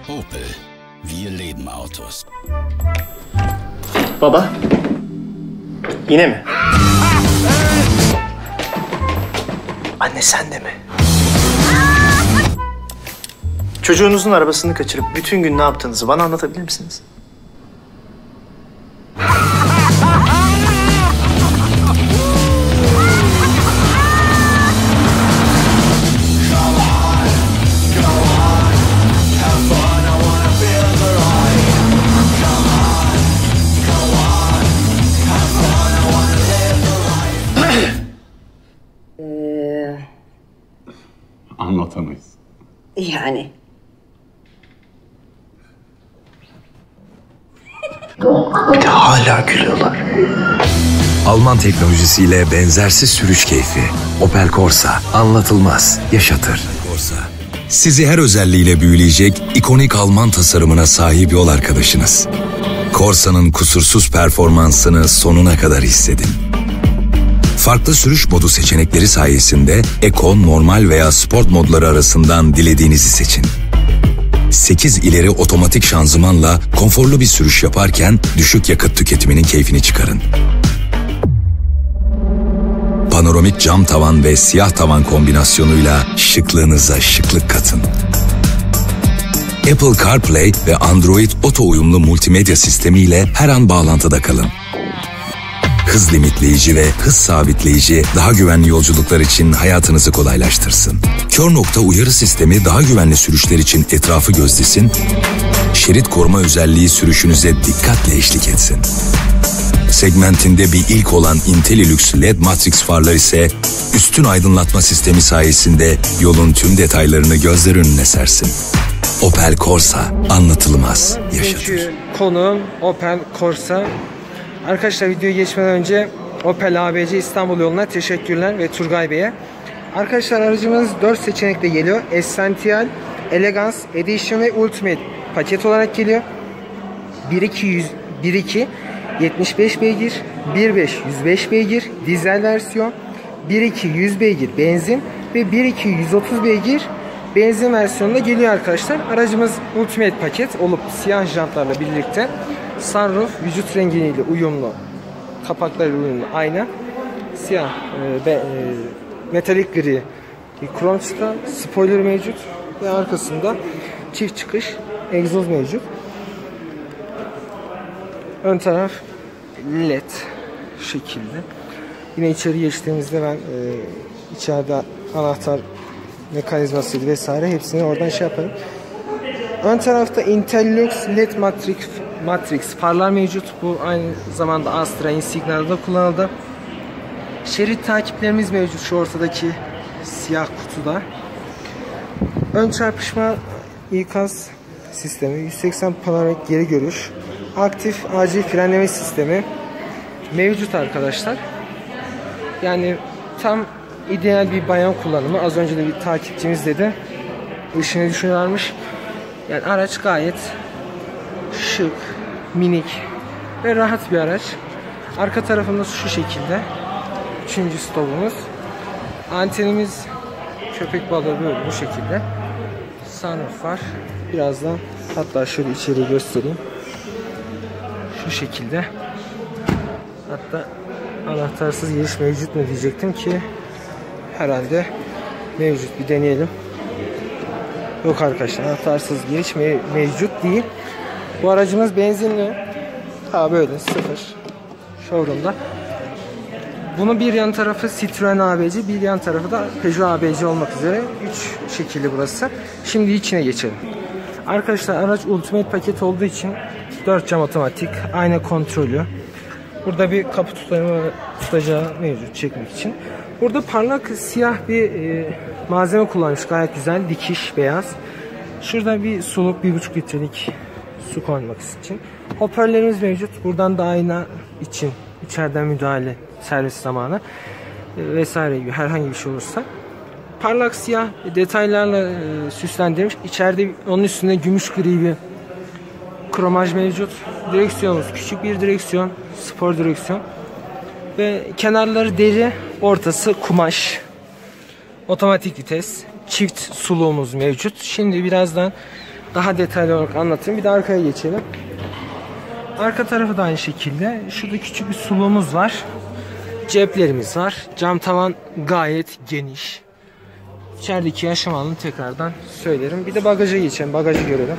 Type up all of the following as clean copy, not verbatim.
Opel. Wir leben Autos. Baba. Yine mi? Anne sen de mi? Çocuğunuzun arabasını kaçırıp bütün gün ne yaptığınızı bana anlatabilir misiniz? Anlatamayız. Yani. Bir de hala gülüyorlar. Alman teknolojisiyle benzersiz sürüş keyfi. Opel Corsa anlatılmaz, yaşatır. Corsa, sizi her özelliğiyle büyüleyecek ikonik Alman tasarımına sahip yol arkadaşınız. Corsa'nın kusursuz performansını sonuna kadar hissedin. Farklı sürüş modu seçenekleri sayesinde Eco, normal veya sport modları arasından dilediğinizi seçin. 8 ileri otomatik şanzımanla konforlu bir sürüş yaparken düşük yakıt tüketiminin keyfini çıkarın. Panoramik cam tavan ve siyah tavan kombinasyonuyla şıklığınıza şıklık katın. Apple CarPlay ve Android Auto uyumlu multimedya sistemiyle her an bağlantıda kalın. Hız limitleyici ve hız sabitleyici daha güvenli yolculuklar için hayatınızı kolaylaştırsın. Kör nokta uyarı sistemi daha güvenli sürüşler için etrafı gözlesin, şerit koruma özelliği sürüşünüze dikkatle eşlik etsin. Segmentinde bir ilk olan IntelliLux LED Matrix farlar ise üstün aydınlatma sistemi sayesinde yolun tüm detaylarını gözler önüne sersin. Opel Corsa anlatılmaz, yaşatır. Çünkü konuğum Opel Corsa. Arkadaşlar videoya geçmeden önce Opel ABC İstanbul yoluna teşekkürler ve Turgay Bey'e. Arkadaşlar aracımız 4 seçenekle geliyor. Essential, Elegance, Edition ve Ultimate paket olarak geliyor. 1.2 75 beygir, 1.5 105 beygir dizel versiyon, 1.2 100 beygir benzin ve 1.2 130 beygir benzin versiyonunda geliyor arkadaşlar. Aracımız Ultimate paket olup siyah jantlarla birlikte sunroof vücut rengiyle uyumlu, kapaklarıyla uyumlu ayna, siyah metalik gri krom çıta, spoiler mevcut ve arkasında çift çıkış egzoz mevcut. Ön taraf led şekilde. Yine içeri geçtiğimizde ben içeride anahtar mekanizmasıydı vesaire hepsini oradan şey yaparım. Ön tarafta IntelliLux LED Matrix farlar mevcut. Bu aynı zamanda Astra Insigna'da kullanıldı. Şerit takiplerimiz mevcut şu ortadaki siyah kutuda. Ön çarpışma ikaz sistemi, 180 panoramik geri görüş, aktif acil frenleme sistemi mevcut arkadaşlar. Yani tam ideal bir bayan kullanımı. Az önce de bir takipçimiz dedi. İşini düşünüyormuş. Yani araç gayet şık, minik ve rahat bir araç. Arka tarafımız şu şekilde. 3. stopumuz. Antenimiz köpek balığı böyle bu şekilde. Sunroof var. Birazdan hatta şöyle içeri göstereyim. Şu şekilde. Hatta anahtarsız giriş mevcut mu diyecektim ki herhalde mevcut. Bir deneyelim. Yok arkadaşlar, anahtarsız giriş mevcut değil. Bu aracımız benzinli. Ha böyle sıfır. Showroom'da. Bunun bir yan tarafı Citroen ABC, bir yan tarafı da Peugeot ABC olmak üzere 3 şekilli burası. Şimdi içine geçelim. Arkadaşlar araç Ultimate paket olduğu için 4 cam otomatik, ayna kontrolü. Burada bir kapı tutacağı mevcut çekmek için. Burada parlak siyah bir malzeme kullanmış, gayet güzel, dikiş beyaz. Şurada bir suluk 1,5 litrelik su koymak için. Hoparlörlerimiz mevcut. Buradan da ayna için içeriden müdahale servis zamanı vesaire gibi herhangi bir şey olursa. Parlak siyah detaylarla süslendirilmiş. İçeride onun üstünde gümüş gri bir kromaj mevcut. Direksiyonumuz küçük bir direksiyon, spor direksiyon. Ve kenarları deri, ortası kumaş. Otomatik vites, çift suluğumuz mevcut. Şimdi birazdan daha detaylı olarak anlatayım. Bir de arkaya geçelim. Arka tarafı da aynı şekilde. Şurada küçük bir suluğumuz var. Ceplerimiz var. Cam tavan gayet geniş. İçerideki yaşam alanını tekrardan söylerim. Bir de bagaja geçelim. Bagajı görelim.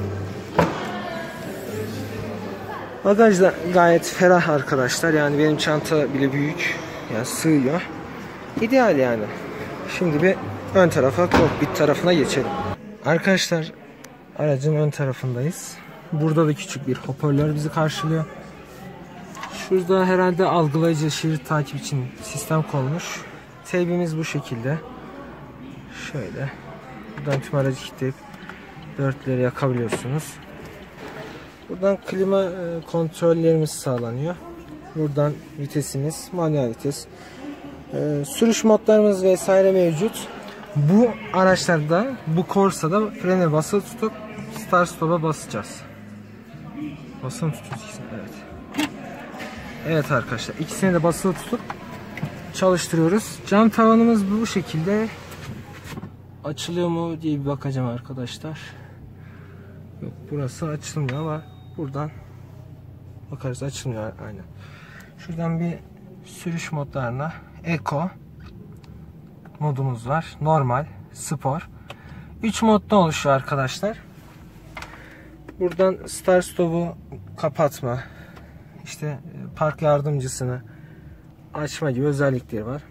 Bagaj da gayet ferah arkadaşlar. Yani benim çanta bile büyük. Yani sığıyor. İdeal yani. Şimdi bir ön tarafa, kokpit tarafına geçelim. Arkadaşlar aracın ön tarafındayız. Burada da küçük bir hoparlör bizi karşılıyor. Şurada herhalde algılayıcı şerit takip için sistem konmuş. Teybimiz bu şekilde. Şöyle. Buradan tüm aracı kilitleyip dörtleri yakabiliyorsunuz. Buradan klima kontrollerimiz sağlanıyor. Buradan vitesimiz, manuel vites. Sürüş modlarımız vesaire mevcut. Bu araçlarda, bu Corsa'da frene basılı tutup start stop'a basacağız. Basılı tutuyoruz ikisini. Evet. Evet arkadaşlar, ikisini de basılı tutup çalıştırıyoruz. Cam tavanımız bu şekilde. Açılıyor mu diye bir bakacağım arkadaşlar. Yok, burası açılmıyor ama buradan bakarız, açılmıyor aynen. Şuradan bir sürüş modlarına Eco modumuz var. Normal, spor. 3 modda oluşuyor arkadaşlar. Buradan start stop'u kapatma, işte park yardımcısını açma gibi özellikleri var.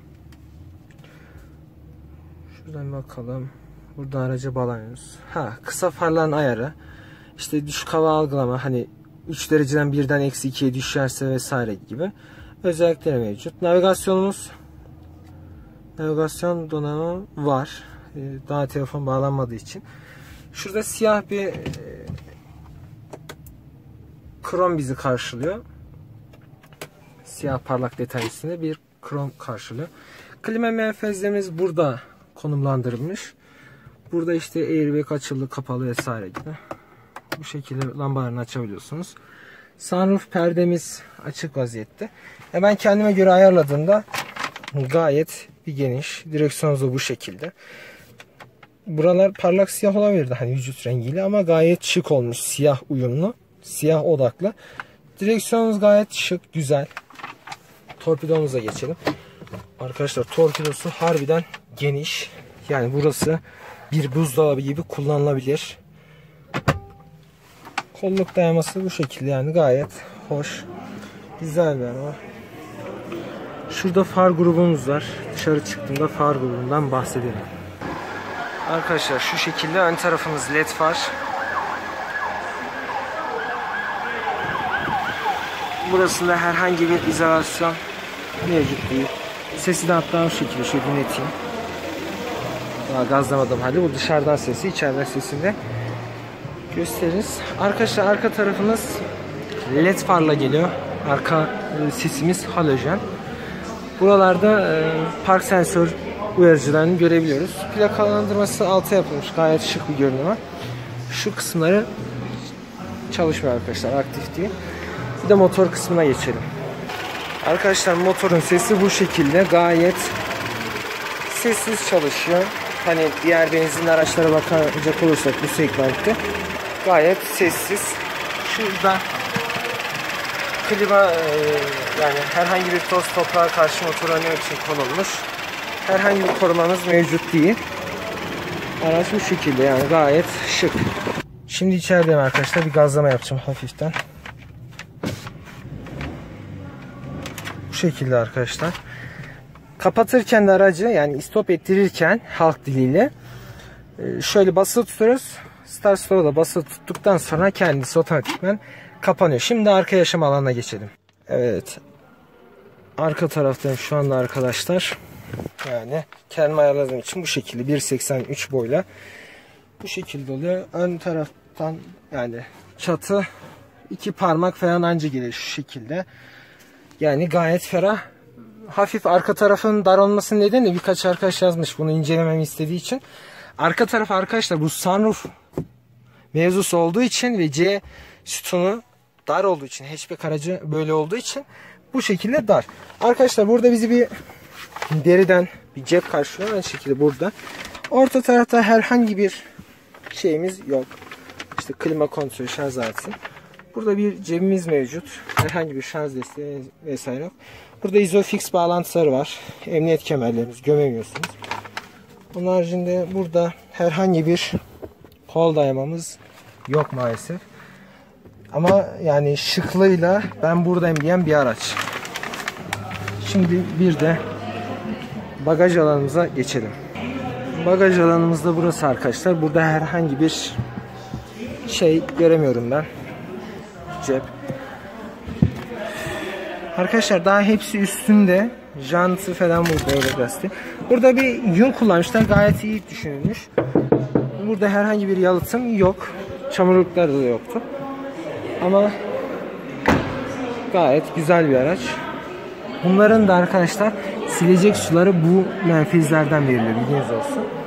Şuradan bakalım. Buradan araca bağlanıyoruz. Kısa farların ayarı. İşte düşük hava algılama, hani 3 dereceden birden -2'ye düşerse vesaire gibi özellikleri mevcut. Navigasyonumuz, navigasyon donanımı var. Daha telefon bağlanmadığı için. Şurada siyah bir krom bizi karşılıyor. Siyah parlak detay üstünde bir krom karşılıyor. Klima menfezlerimiz burada konumlandırılmış. Burada işte airbag açılı, kapalı vesaire gibi. Bu şekilde lambalarını açabiliyorsunuz. Sunroof perdemiz açık vaziyette. Ben kendime göre ayarladığımda gayet bir geniş. Direksiyonumuz da bu şekilde. Buralar parlak siyah olabilirdi hani vücut rengiyle, ama gayet şık olmuş. Siyah uyumlu, siyah odaklı. Direksiyonumuz gayet şık, güzel. Torpidomuza geçelim. Arkadaşlar torpidosu harbiden geniş. Yani burası bir buzdolabı gibi kullanılabilir. Kolluk dayaması bu şekilde, yani gayet hoş. Güzel bir araba. Şurada far grubumuz var. Dışarı çıktığımda far grubundan bahsedelim. Arkadaşlar şu şekilde ön tarafımız led far. Burasında herhangi bir izolasyon mevcut değil. Sesi de hatta o şekilde şöyle dinleteyim. Daha gazlamadım halde. Bu dışarıdan sesi, içeriden sesini de gösteririz. Arkadaşlar arka tarafımız led farla geliyor. Arka sesimiz halojen. Buralarda park sensör uyarıcılarını görebiliyoruz. Plakalandırması alta yapılmış. Gayet şık bir görünüm var. Şu kısımları çalışmıyor arkadaşlar. Aktif değil. Bir de motor kısmına geçelim. Arkadaşlar motorun sesi bu şekilde. Gayet sessiz çalışıyor. Hani diğer benzinli araçlara bakacak olursak bu segmentte gayet sessiz. Şurada klima, yani herhangi bir toz toprağa karşı motoru önlemek için konulmuş. Herhangi bir korumamız mevcut değil. Araç bu şekilde, yani gayet şık. Şimdi içerideyim arkadaşlar. Bir gazlama yapacağım hafiften. Bu şekilde arkadaşlar. Kapatırken de aracı, yani stop ettirirken halk diliyle şöyle basılı tutuyoruz. Start stop'a da basılı tuttuktan sonra kendisi otomatikman kapanıyor. Şimdi arka yaşam alanına geçelim. Evet. Arka taraftayım şu anda arkadaşlar. Yani kendime ayarladığım için bu şekilde 1.83 boyla bu şekilde oluyor. Ön taraftan yani çatı 2 parmak falan anca gelir şu şekilde. Yani gayet ferah. Hafif arka tarafın dar olmasının nedeni, birkaç arkadaş yazmış bunu incelememi istediği için. Arka taraf arkadaşlar bu sunroof mevzusu olduğu için ve C sütunu dar olduğu için, hatchback aracı böyle olduğu için bu şekilde dar. Arkadaşlar burada bizi bir deriden bir cep karşılıyor. Aynı şekilde burada. Orta tarafta herhangi bir şeyimiz yok. İşte klima kontrolü, şarj aleti. Burada bir cebimiz mevcut. Herhangi bir şarj desteği vesaire yok. Burada Isofix bağlantıları var. Emniyet kemerleriniz, gömemiyorsunuz. Onun haricinde burada herhangi bir kol dayamamız yok maalesef. Ama yani şıklığıyla ben buradayım diyen bir araç. Şimdi bir de bagaj alanımıza geçelim. Bagaj alanımızda burası arkadaşlar. Burada herhangi bir şey göremiyorum ben. Cep. Arkadaşlar daha hepsi üstünde. Jantı falan burada öyle gazete. Burada bir yün kullanmışlar. Gayet iyi düşünülmüş. Burada herhangi bir yalıtım yok. Çamurlukları da yoktu. Ama gayet güzel bir araç. Bunların da arkadaşlar silecek suları bu menfezlerden veriliyor. Bilginiz olsun.